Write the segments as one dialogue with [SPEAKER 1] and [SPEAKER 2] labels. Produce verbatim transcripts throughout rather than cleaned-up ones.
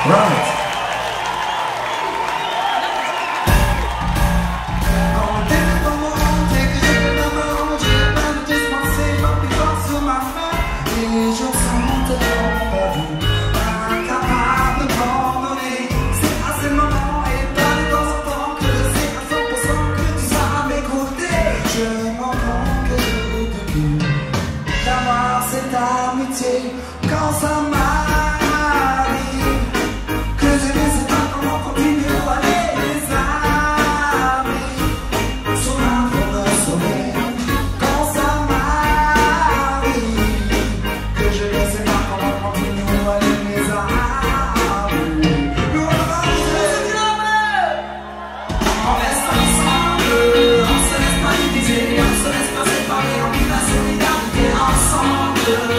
[SPEAKER 1] Right.
[SPEAKER 2] Quand ça m'arrive, que je ne sais pas comment continuer où aller, les amis sont là pour me sauver. Quand ça m'arrive, que je ne sais pas comment continuer où aller, les amis. Nous on va on reste ensemble, on se laisse pas diviser, on se laisse pas séparer, on vit la solidarité ensemble.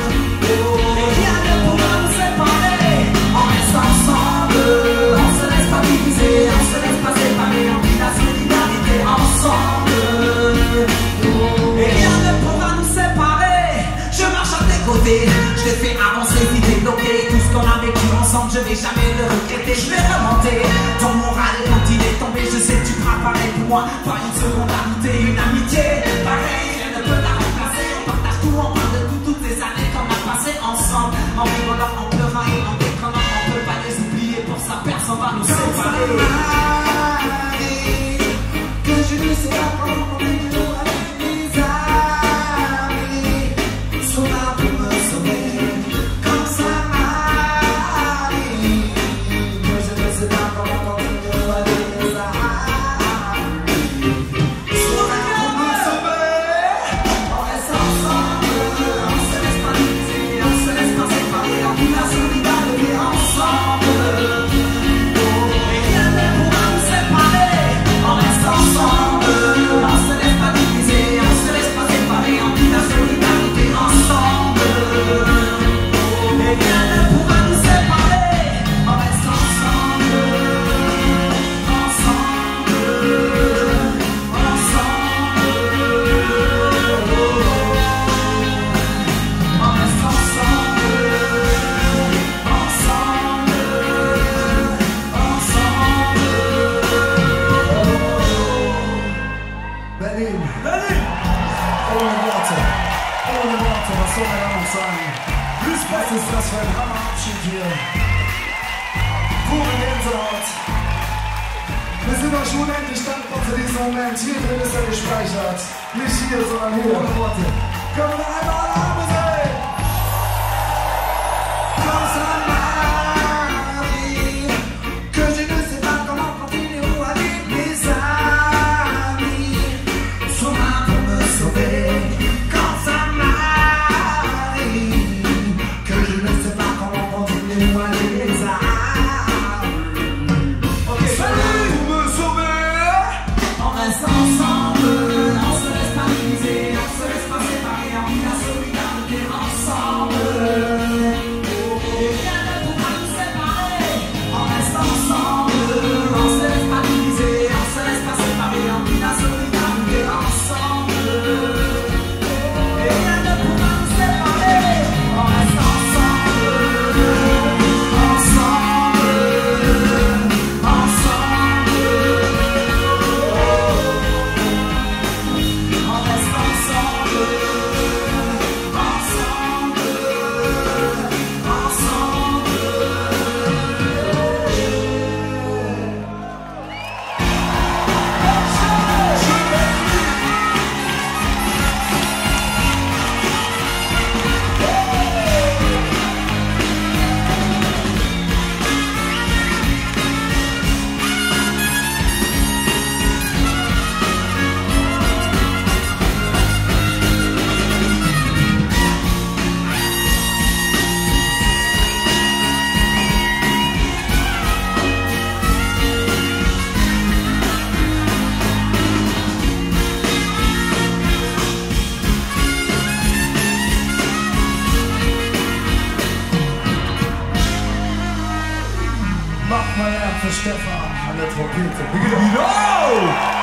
[SPEAKER 2] Je t'ai fait avancer, vite débloquer tout ce qu'on a vécu ensemble, je vais jamais le regretter, je vais remonter. Ton moral quand il est tombé, je sais que tu feras pareil pour moi. Pas une seconde à douter, une amitié pareil, rien ne peut la remplacer. On partage tout, on parle de tout, toutes les années qu'on a passées ensemble. En rigolant, en pleurant et en déconnant, on peut pas les oublier, pour ça personne va nous séparer. Que je ne sais pas comment continuer avec mes amis sont là pour me sauver. Quand ça m'arrive, que je ne sais pas comment continuer avec mes amis sont là pour me sauver. On reste ensemble, on se laisse pas diviser, on se laisse pas séparer, on vit la solidarité ensemble. Et rien ne pourra nous séparer. On reste ensemble, on se laisse pas diviser, on se laisse pas séparer, on vit la solidarité ensemble. Et rien ne pourra nous séparer. On reste ensemble, ensemble, ensemble. On reste ensemble, ensemble, ensemble.
[SPEAKER 1] Berlin. Berlin. Ohne Worte. Ohne Worte. Was soll man da noch sagen? Was ist das für ein Hammerabschied hier? Pure Gänsehaut. Wir sind euch unendlich dankbar für diesen Moment. Hier drin ist er gespeichert. Nicht hier, sondern hier. Ohne Worte. Können wir einmal alle Arme sehen? Quand ça m'arrive, que je ne sais pas comment continuer où aller, mes amis
[SPEAKER 2] Sont là pour me sauver. Quand ça m'arrive, que je ne sais pas comment continuer où aller, les amis.
[SPEAKER 1] Ok, salut pour me sauver.
[SPEAKER 2] On reste ensemble, on se laisse pas diviser, on se laisse pas séparer, on vit la solidarité ensemble. Et rien ne pourra nous séparer. On reste ensemble, on se laisse pas diviser, on se laisse pas séparer, on vit la solidarité ensemble. Et rien ne pourra nous séparer. On reste ensemble, ensemble, ensemble. On reste ensemble, ensemble, ensemble.
[SPEAKER 1] Macht mal her für Stefan an der Trompete. Yo!